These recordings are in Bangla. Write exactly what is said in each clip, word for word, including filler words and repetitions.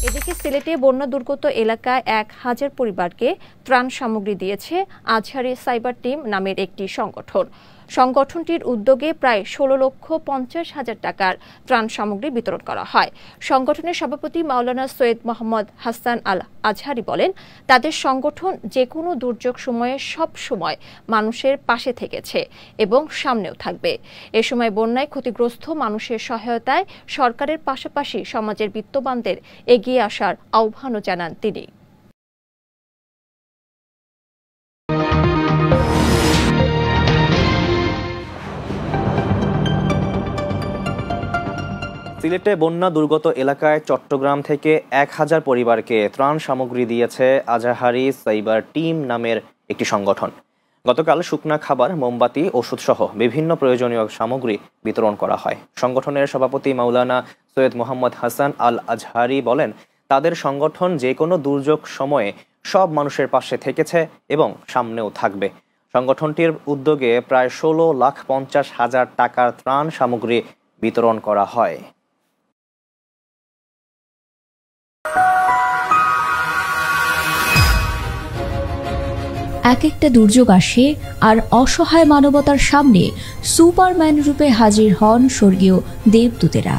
এদিকে সিলেটে বন্যা দুর্গত এলাকায় এক হাজার পরিবারকে ত্রাণ সামগ্রী দিয়েছে আজহারি সাইবার টিম নামের একটি সংগঠন। সংগঠনটির উদ্যোগে প্রায় ষোলো লক্ষ পঞ্চাশ হাজার টাকার ত্রাণ সামগ্রী বিতরণ করা হয়। সংগঠনের সভাপতি মাওলানা সৈয়দ মোহাম্মদ হাসান আল আজহারি বলেন, তাদের সংগঠন যে কোনো দুর্যোগ সময়ে সব সময় মানুষের পাশে থেকেছে এবং সামনেও থাকবে। এ সময় বন্যায় ক্ষতিগ্রস্ত মানুষের সহায়তায় সরকারের পাশাপাশি সমাজের বিত্তবানদের এগিয়ে আসার আহ্বানও জানান তিনি। সিলেটে বন্যা দুর্গত এলাকায় চট্টগ্রাম থেকে এক হাজার পরিবারকে ত্রাণ সামগ্রী দিয়েছে আজহারি সাইবার টিম নামের একটি সংগঠন। গতকাল শুকনা খাবার, মোমবাতি, ওষুধসহ বিভিন্ন প্রয়োজনীয় সামগ্রী বিতরণ করা হয়। সংগঠনের সভাপতি মাওলানা সৈয়দ মোহাম্মদ হাসান আল আজহারি বলেন, তাদের সংগঠন যে কোনো দুর্যোগ সময়ে সব মানুষের পাশে থেকেছে এবং সামনেও থাকবে। সংগঠনটির উদ্যোগে প্রায় ষোলো লাখ পঞ্চাশ হাজার টাকার ত্রাণ সামগ্রী বিতরণ করা হয়। এক একটা দুর্যোগ আসে আর অসহায় মানবতার সামনে সুপারম্যান রূপে হাজির হন স্বর্গীয় দেবদূতেরা।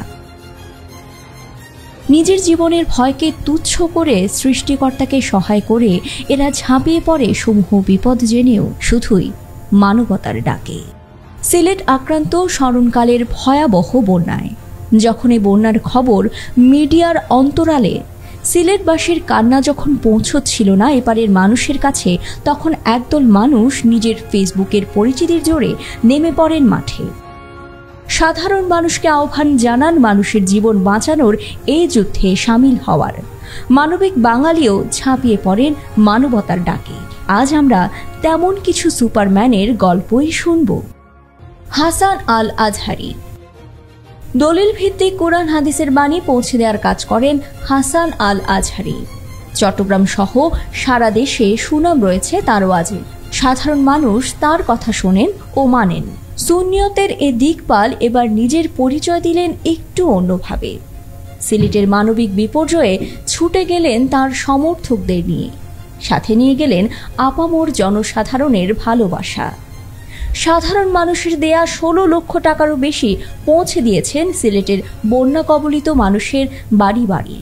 নিজের জীবনের ভয়কে তুচ্ছ করে সৃষ্টিকর্তাকে সহায় করে এরা ঝাঁপিয়ে পড়ে সমূহ বিপদ জেনেও শুধুই মানবতার ডাকে। সিলেট আক্রান্ত স্মরণকালের ভয়াবহ বন্যায় যখন এই বন্যার খবর মিডিয়ার অন্তরালে সিলেটবাসীর কান্না যখন পৌঁছচ্ছিল না এপারের মানুষের কাছে, তখন একদল মানুষ নিজের ফেসবুকের পরিচিতির জোরে নেমে পড়েন মাঠে। সাধারণ মানুষকে আহ্বান জানান মানুষের জীবন বাঁচানোর এই যুদ্ধে সামিল হওয়ার। মানবিক বাঙালিও ঝাঁপিয়ে পড়েন মানবতার ডাকে। আজ আমরা তেমন কিছু সুপারম্যানের গল্পই শুনব। হাসান আল আজহারি দলিল ভিত্তিক কোরআন হাদিসের বাণী পৌঁছে দেওয়ার কাজ করেন হাসান আল আজহারি। চট্টগ্রাম সহ সারা দেশে সুনাম রয়েছে তার ওয়াজে। সাধারণ মানুষ তার কথা শোনেন ও মানেন। সুন্নিয়তের এ দিকপাল এবার নিজের পরিচয় দিলেন একটু অন্যভাবে। সিলেটের মানবিক বিপর্যয়ে ছুটে গেলেন তার সমর্থকদের নিয়ে, সাথে নিয়ে গেলেন আপামর জনসাধারণের ভালোবাসা। সাধারণ মানুষের দেয়া ষোলো লক্ষ টাকারও বেশি পৌঁছে দিয়েছেন সিলেটের বন্যা কবলিত মানুষের বাড়ি বাড়ি।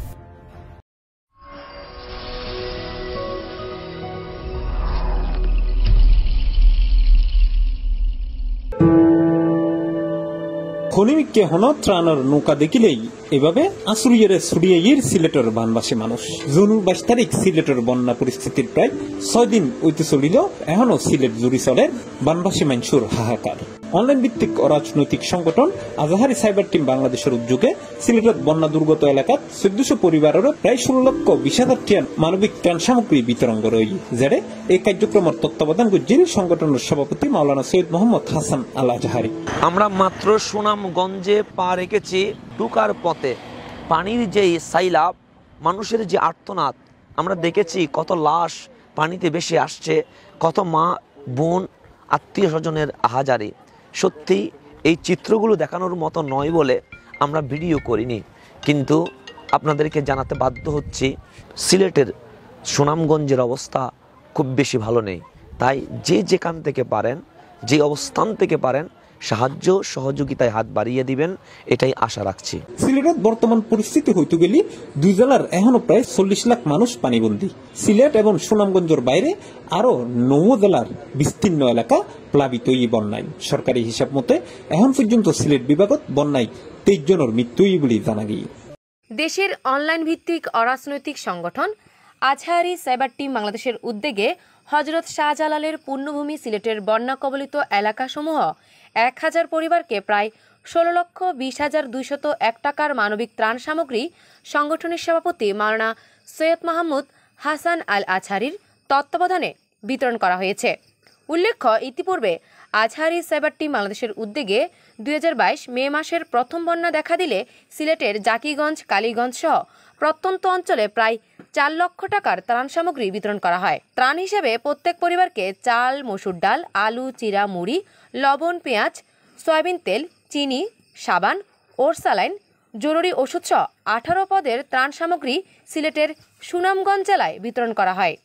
খনিমিককে হন ত্রাণর নৌকা দেখিলেই এভাবে আসুরিয়ে ছড়িয়ে সিলেটের বানবাসী মানুষ। জুনের বাইশ তারিখ সিলেটের বন্যা পরিস্থিতির প্রায় ছয় দিন ঐতে চলিল এখনো সিলেট জুড়ি চলে বানবাসী মানুষের হাহাকার। অনলাইন ভিত্তিক অরাজনৈতিক সংগঠন আজহারি সাইবার টিম বাংলাদেশের উদ্যোগে সিলেটের বন্যা দুর্গত এলাকাত চোদ্দশো পরিবারের প্রায় ষোলো লক্ষ বিশ হাজার টিয়ান মানবিক ত্রাণ সামগ্রী বিতরণ করে যেড়ে এই কার্যক্রমের তত্ত্বাবধান করছেন সংগঠনের সভাপতি মাওলানা সৈয়দ মোহাম্মদ হাসান আল আজহারি। আমরা মাত্র সুনামগঞ্জে পা রেখেছি, ঢুকার পথে পানির যেই সাইলাব, মানুষের যে আর্তনাদ আমরা দেখেছি, কত লাশ পানিতে ভেসে আসছে, কত মা বোন আত্মীয় স্বজনের আহাজারি। সত্যি এই চিত্রগুলো দেখানোর মতো নয় বলে আমরা ভিডিও করিনি, কিন্তু আপনাদেরকে জানাতে বাধ্য হচ্ছি সিলেটের সুনামগঞ্জের অবস্থা খুব বেশি ভালো নেই। তাই যে যেখান থেকে পারেন, যে অবস্থান থেকে পারেন, সাহায্য সহযোগিতায় হাত বাড়িয়ে দিবেন, এটাই আশা রাখছি। সিলেটের বর্তমান পরিস্থিতি হইতে গেলে দুই জেলার এখনো প্রায় চল্লিশ লাখ মানুষ পানিবন্দী। সিলেট এবং সুনামগঞ্জের বাইরে আরো নৌ জেলার বিস্তীর্ণ এলাকা প্লাবিত এই বন্যায়। সরকারি হিসাব মতে এখন পর্যন্ত সিলেট বিভাগত বন্যায় তেইশ জনের মৃত্যু বলে জানা গিয়ে। দেশের অনলাইন ভিত্তিক অরাজনৈতিক সংগঠন আজহারি সাইবার টিম বাংলাদেশের উদ্যোগে হজরত শাহজালালের পুণ্যভূমি সিলেটের বন্যা কবলিত এলাকাসমূহ এক হাজার পরিবারকে প্রায় ষোলো লক্ষ বিশ হাজার দুইশত এক টাকার মানবিক ত্রাণ সামগ্রী সংগঠনের সভাপতি মাওলানা সৈয়দ মাহমুদ হাসান আল আজহারির তত্ত্বাবধানে বিতরণ করা হয়েছে। উল্লেখ্য, ইতিপূর্বে আজহারি সাইবার টিম বাংলাদেশের উদ্যোগে দুই হাজার বাইশ মে মাসের প্রথম বন্যা দেখা দিলে সিলেটের জাকিগঞ্জ, কালীগঞ্জ সহ প্রত্যন্ত অঞ্চলে প্রায় চার লক্ষ টাকার ত্রাণ সামগ্রী বিতরণ করা হয়। ত্রাণ হিসেবে প্রত্যেক পরিবারকে চাল, মসুর ডাল, আলু, চিরা, মুড়ি, লবণ, পেঁয়াজ, সয়াবিন তেল, চিনি, সাবান, ওরসালাইন, জরুরি ওষুধ সহ আঠারো পদের ত্রাণ সামগ্রী সিলেটের সুনামগঞ্জ জেলায় বিতরণ করা হয়।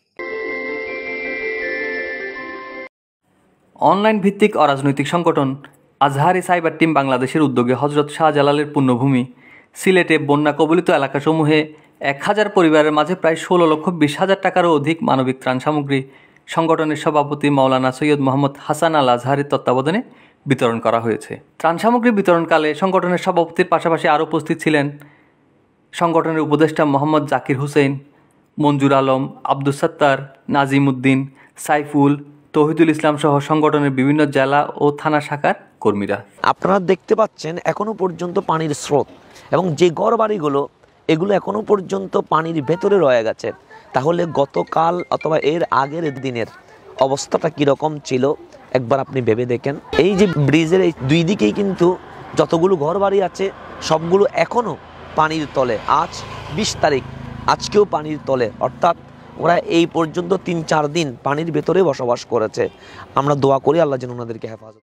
অনলাইন ভিত্তিক অরাজনৈতিক সংগঠন আজহারি সাইবার টিম বাংলাদেশের উদ্যোগে হজরত শাহজালালের পুণ্যভূমি সিলেটে বন্যা কবলিত এলাকাসমূহে এক হাজার পরিবারের মাঝে প্রায় ষোলো লক্ষ বিশ হাজার টাকারও অধিক মানবিক ত্রাণ সামগ্রী সংগঠনের সভাপতি মাওলানা সৈয়দ মোহাম্মদ হাসান আল আজহারির তত্ত্বাবধানে বিতরণ করা হয়েছে। ত্রাণ সামগ্রী বিতরণকালে সংগঠনের সভাপতির পাশাপাশি আরও উপস্থিত ছিলেন সংগঠনের উপদেষ্টা মোহাম্মদ জাকির হুসেন, মঞ্জুর আলম, আব্দুস সাত্তার, নাজিম উদ্দিন, সাইফুল, তৌহিদুল ইসলাম সহ সংগঠনের বিভিন্ন জেলা ও থানা শাখার কর্মীরা। আপনারা দেখতে পাচ্ছেন এখনো পর্যন্ত পানির স্রোত এবং যে ঘর বাড়িগুলো এগুলো এখনো পর্যন্ত পানির ভেতরে রয়ে গেছে। তাহলে গতকাল অথবা এর আগের দিনের অবস্থাটা কীরকম ছিল একবার আপনি ভেবে দেখেন। এই যে ব্রিজের এই দুই দিকেই কিন্তু যতগুলো ঘর বাড়ি আছে সবগুলো এখনও পানির তলে। আজ বিশ তারিখ, আজকেও পানির তলে, অর্থাৎ ওরা এই পর্যন্ত তিন চার দিন পানির ভেতরে বসবাস করেছে। আমরা দোয়া করি আল্লাহ যেন ওনাদেরকে হেফাজত